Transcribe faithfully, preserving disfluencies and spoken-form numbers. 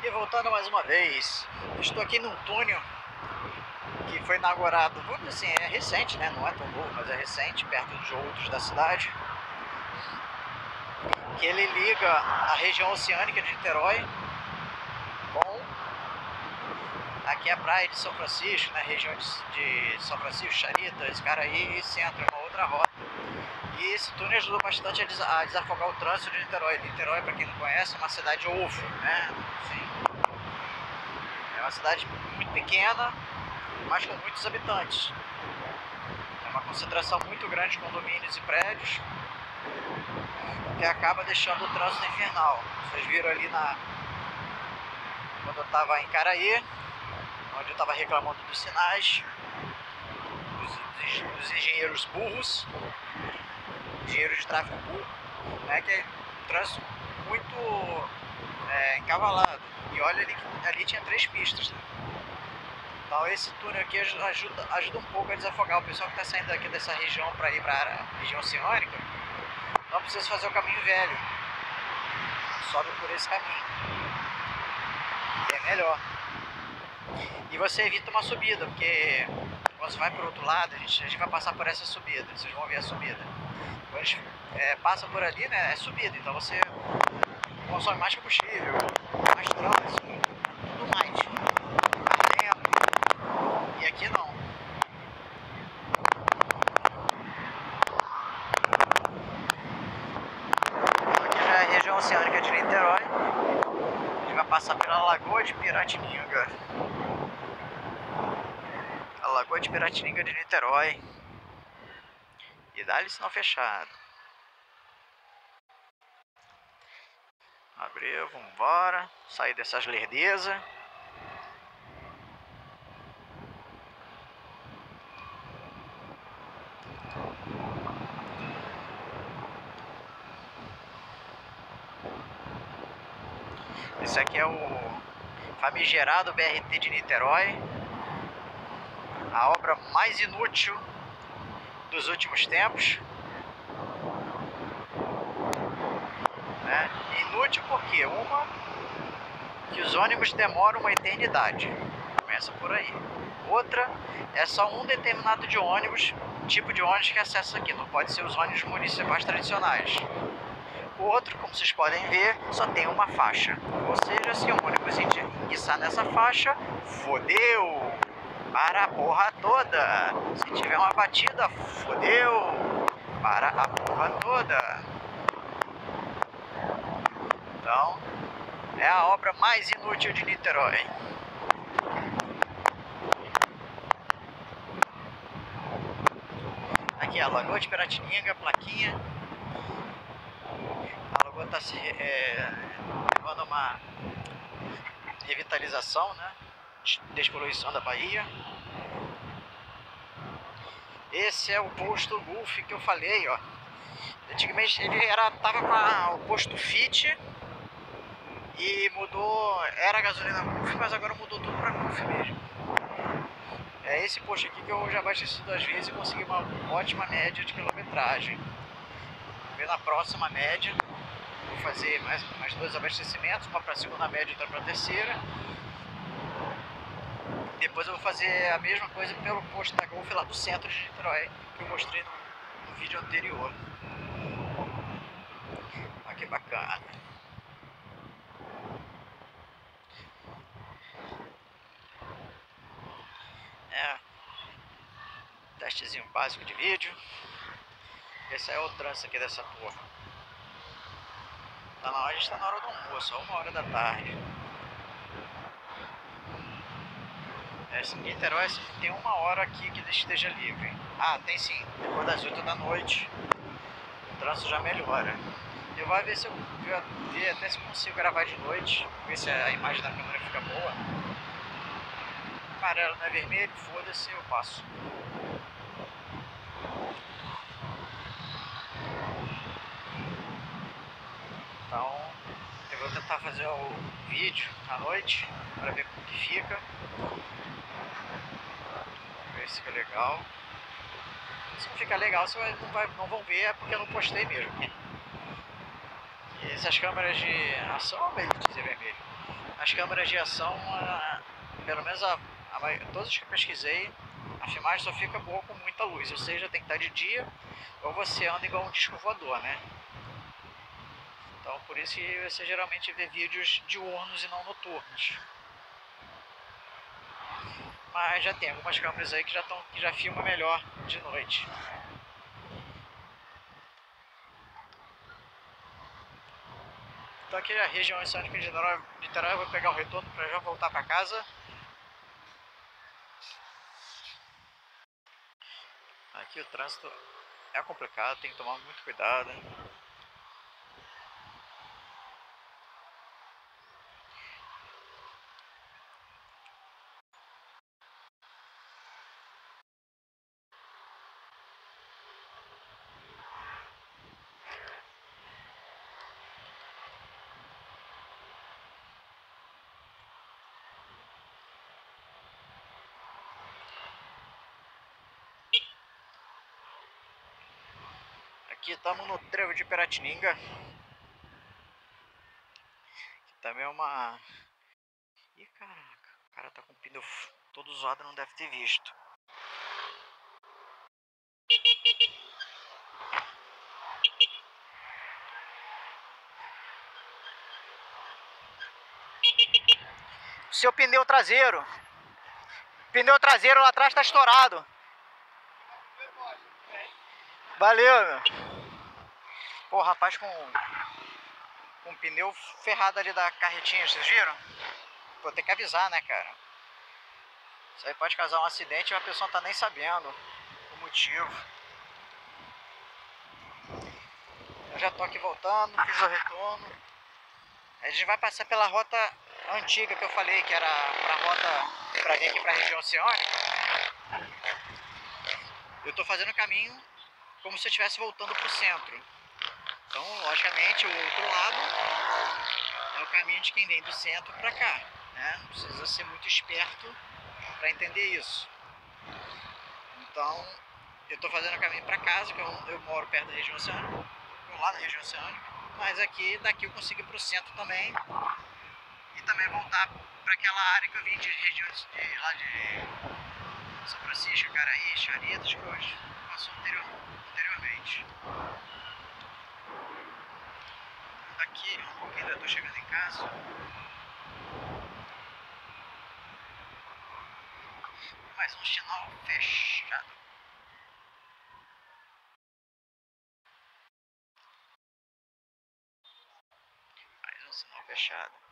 E voltando mais uma vez, estou aqui num túnel que foi inaugurado, vamos dizer assim, é recente, né? Não é tão novo, mas é recente, perto de outros da cidade. Que ele liga a região oceânica de Niterói com aqui a praia de São Francisco, na região de, de São Francisco, Charitas, Caraí e Centro, uma outra rota. E esse túnel ajudou bastante a desafogar o trânsito de Niterói. Niterói, para quem não conhece, é uma cidade ovo, né? Assim, é uma cidade muito pequena, mas com muitos habitantes. É uma concentração muito grande de condomínios e prédios, que acaba deixando o trânsito infernal. Vocês viram ali na... quando eu estava em Caraí, onde eu estava reclamando dos sinais, dos, dos engenheiros burros, engenheiros de tráfego burro, né, que é um trânsito muito é, encavalado. E olha ali que ali tinha três pistas, né? Então esse túnel aqui ajuda, ajuda um pouco a desafogar o pessoal que está saindo aqui dessa região para ir para a região oceânica. Não precisa fazer o caminho velho, sobe por esse caminho, e é melhor. E você evita uma subida, porque quando você vai para o outro lado, a gente, a gente vai passar por essa subida, vocês vão ver a subida. Quando a gente é, passa por ali, né, é subida, então você consome mais combustível, mais trânsito, tudo mais, mais tempo. E aqui não. Aqui já é a região oceânica de Niterói. A gente vai passar pela Lagoa de Piratininga. A Lagoa de Piratininga de Niterói. E dá-lhe sinal fechado. Abriu, vambora. Sair dessas lerdezas. Esse aqui é o famigerado B R T de Niterói. A obra mais inútil dos últimos tempos. Né? Inútil porque uma, que os ônibus demoram uma eternidade. Começa por aí. Outra, é só um determinado de ônibus, tipo de ônibus que acessa aqui. Não pode ser os ônibus municipais tradicionais. O outro, como vocês podem ver, só tem uma faixa. Ou seja, se um ônibus enguiçar nessa faixa, fodeu! Para a porra toda! Se tiver uma batida, fodeu! Para a porra toda! Então, é a obra mais inútil de Niterói. Aqui é a Lagoa de Piratininga, plaquinha. A lagoa está se é, levando uma revitalização, né? Despoluição da Bahia. Esse é o posto Gulf que eu falei, ó. Antigamente ele era, tava com a, o posto Fit e mudou, era gasolina Gulf, mas agora mudou tudo para Gulf mesmo. É esse posto aqui que eu já abasteci duas vezes e consegui uma ótima média de quilometragem. Vou ver na próxima média. Vou fazer mais, mais dois abastecimentos, uma para a segunda média e outra para a terceira. Depois eu vou fazer a mesma coisa pelo posto da Gulf lá do centro de Niterói, que eu mostrei no, no vídeo anterior. Olha que bacana. É, testezinho básico de vídeo. Esse é o trânsito aqui dessa porra. Tá na hora, a gente tá na hora do almoço, uma hora da tarde. Esse Niterói tem uma hora aqui que esteja livre. Ah, tem sim. Depois das oito da noite, o trânsito já melhora. Eu vou ver se eu ver até se consigo gravar de noite, ver se a imagem da câmera fica boa. Amarelo não é vermelho, foda-se, eu passo. Então, eu vou tentar fazer o vídeo à noite para ver como que fica. Ver se fica legal. Se não ficar legal, vocês não, vai, não vão ver, é porque eu não postei mesmo. E deles, as câmeras de ação, ele dizer vermelho. As câmeras de ação, pelo menos a, a, todas as que eu pesquisei, a filmagem só fica boa com muita luz, ou seja, tem que estar de dia ou você anda igual um disco voador, né? Então por isso que você geralmente vê vídeos diurnos e não noturnos. Mas já tem algumas câmeras aí que já, tão, que já filmam melhor de noite. Então aqui é a região de Niterói, Niterói, eu vou pegar o retorno para já voltar para casa. Aqui o trânsito é complicado, tem que tomar muito cuidado. Aqui estamos no trevo de Piratininga. Que também é uma... Ih, caraca, o cara tá com o pneu todo zoado, não deve ter visto. Seu pneu traseiro. Pneu traseiro lá atrás tá estourado. Valeu, meu. Pô, rapaz com... com o pneu ferrado ali da carretinha, vocês viram? Pô, tem que avisar, né, cara? Isso aí pode causar um acidente e a pessoa não tá nem sabendo o motivo. Eu já tô aqui voltando, fiz o retorno. A gente vai passar pela rota antiga que eu falei, que era pra rota pra vir aqui pra região oceânica. Eu tô fazendo o caminho como se eu estivesse voltando pro centro. Então, logicamente, o outro lado é o caminho de quem vem do centro pra cá, né? Não precisa ser muito esperto para entender isso. Então, eu estou fazendo o caminho para casa, que eu, eu moro perto da região oceânica, lá na região oceânica, mas aqui, daqui eu consigo ir para o centro também e também voltar para aquela área que eu vim de regiões de, lá de São Francisco, Caraí, Charitas, que hoje passou anterior, anteriormente. Daqui um pouquinho, eu estou chegando em casa. Mais um sinal fechado. Mais um sinal fechado.